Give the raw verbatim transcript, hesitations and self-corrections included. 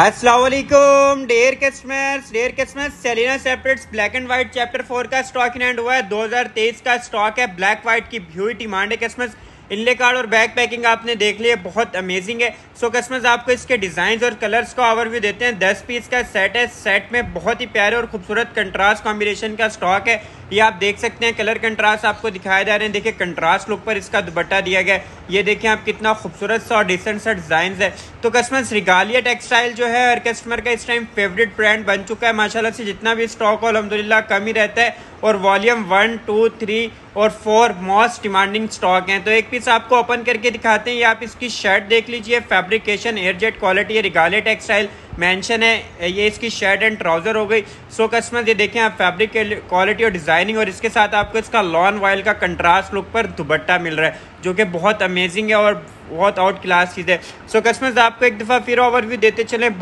अस्सलाम वालेकुम dear customers dear customers Selina separates black and white chapter four का stock in hand हुआ है। दो हज़ार तेईस का स्टॉक है। ब्लैक व्हाइट की ह्यूज डिमांड है कस्टमर्स। इनले कार्ड और बैक पैकिंग आपने देख लिया, बहुत अमेजिंग है। सो कस्टमर्स आपको इसके डिजाइन और कलर्स का ओवरव्यू देते हैं। दस पीस का सेट है। सेट में बहुत ही प्यारे और खूबसूरत कंट्रास्ट कॉम्बिनेशन का स्टॉक है। ये आप देख सकते हैं, कलर कंट्रास्ट आपको दिखाए जा रहे हैं। देखिए कंट्रास्ट लुक पर इसका दुपट्टा दिया गया है। ये देखिए आप कितना खूबसूरत सा और डिसेंट सा डिजाइन है। तो कस्टमर्स रिगालिया टेक्सटाइल जो है हर कस्टमर का इस टाइम फेवरेट ब्रांड बन चुका है। माशाल्लाह से जितना भी स्टॉक हो अल्हम्दुलिल्लाह कम ही रहता है और वॉल्यूम वन टू थ्री और फोर मोस्ट डिमांडिंग स्टॉक हैं। तो एक पीस आपको ओपन करके दिखाते हैं। ये आप इसकी शर्ट देख लीजिए, फैब्रिकेशन एयरजेट क्वालिटी है, रिगालिया टेक्सटाइल मेंशन है। ये इसकी शर्ट एंड ट्राउजर हो गई। सो कस्टमर ये देखें आप, फैब्रिक क्वालिटी और डिजाइनिंग और इसके साथ आपको इसका लॉन वाइल का कंट्रास्ट लुक पर दुपट्टा मिल रहा है जो कि बहुत अमेजिंग है और बहुत आउट क्लास चीज़ है। सो कस्टमर्स आपको एक दफ़ा फिर ओवरव्यू देते चले।